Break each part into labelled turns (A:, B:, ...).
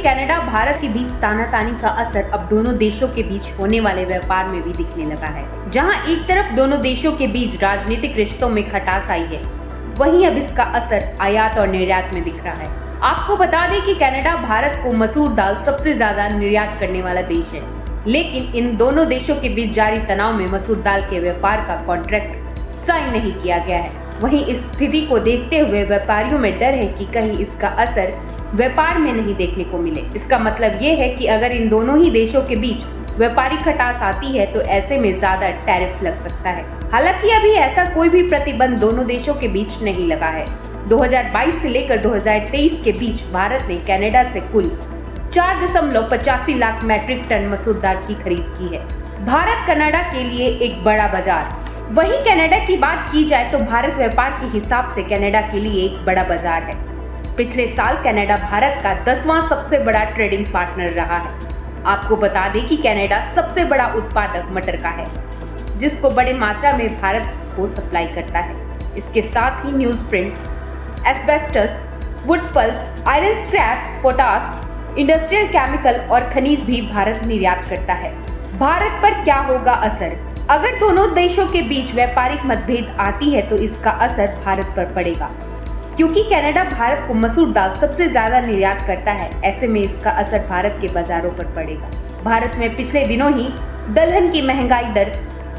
A: Canada Bharat के बीच तानातानी का असर अब दोनों देशों के बीच होने वाले व्यापार में भी दिखने लगा है। जहां एक तरफ दोनों देशों के बीच राजनीतिक रिश्तों में खटास आई है, वहीं अब इसका असर आयात और निर्यात में दिख रहा है। आपको बता दें कि कनाडा भारत को मसूर दाल सबसे ज्यादा निर्यात करने वाला देश है, लेकिन इन दोनों देशों के बीच जारी तनाव में मसूर दाल के व्यापार का कॉन्ट्रैक्ट साइन नहीं किया गया है। वहीं इस स्थिति को देखते हुए व्यापारियों में डर है कि कहीं इसका असर व्यापार में नहीं देखने को मिले। इसका मतलब ये है कि अगर इन दोनों ही देशों के बीच व्यापारिक खटास आती है तो ऐसे में ज्यादा टैरिफ लग सकता है। हालांकि अभी ऐसा कोई भी प्रतिबंध दोनों देशों के बीच नहीं लगा है। 2022 से लेकर 2023 के बीच भारत ने कनाडा से कुल 4.85 लाख मैट्रिक टन मसूर दाल की खरीद की है। भारत कनाडा के लिए एक बड़ा बाजार। वहीं कनाडा की बात की जाए तो भारत व्यापार के हिसाब से कनाडा के लिए एक बड़ा बाजार है। पिछले साल कनाडा भारत का 10वां सबसे बड़ा ट्रेडिंग पार्टनर रहा है। आपको बता दें कि कनाडा सबसे बड़ा उत्पादक मटर का है, जिसको बड़ी मात्रा में भारत को सप्लाई करता है। इसके साथ ही newsprint, asbestos, wood pulp, iron scrap, potash, industrial chemical और खनिज भी भारत निर्यात करता है। भारत पर क्या होगा असर? अगर दोनों देशों के बीच व्यापारिक मतभेद आती है तो इसका असर भारत पर पड़ेगा, क्योंकि कनाडा भारत को मसूर दाल सबसे ज्यादा निर्यात करता है। ऐसे में इसका असर भारत के बाजारों पर पड़ेगा। भारत में पिछले दिनों ही दलहन की महंगाई दर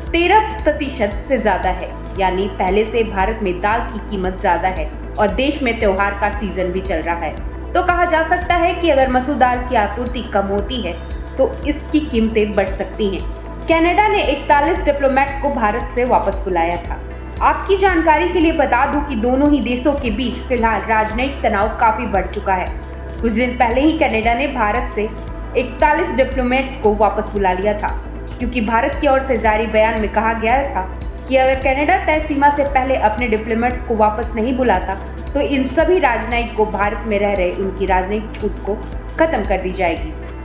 A: 13% से ज्यादा है, यानी पहले से भारत में दाल की कीमत ज्यादा है और देश में त्योहार का सीजन भी चल रहा है। तो कहा जा सकता है कि अगर मसूर दाल की आपूर्ति कम होती है तो इसकी कीमतें बढ़ सकती हैं। कनाडा ने 41 डिप्लोमेट्स को भारत से वापस बुलाया था। आपकी जानकारी के लिए बता दूं कि दोनों ही देशों के बीच फिलहाल राजनयिक तनाव काफी बढ़ चुका है। कुछ दिन पहले ही कनाडा ने भारत से 41 डिप्लोमेट्स को वापस बुला लिया था, क्योंकि भारत की ओर से जारी बयान में कहा गया था कि अगर कनाडा तय सीमा से पहले अपने डिप्लोमेट्स को वापस नहीं बुलाता तो इन सभी राजनयिक को भारत में रह रहे उनकी राजनयिक छूट को खत्म कर दी जाएगी।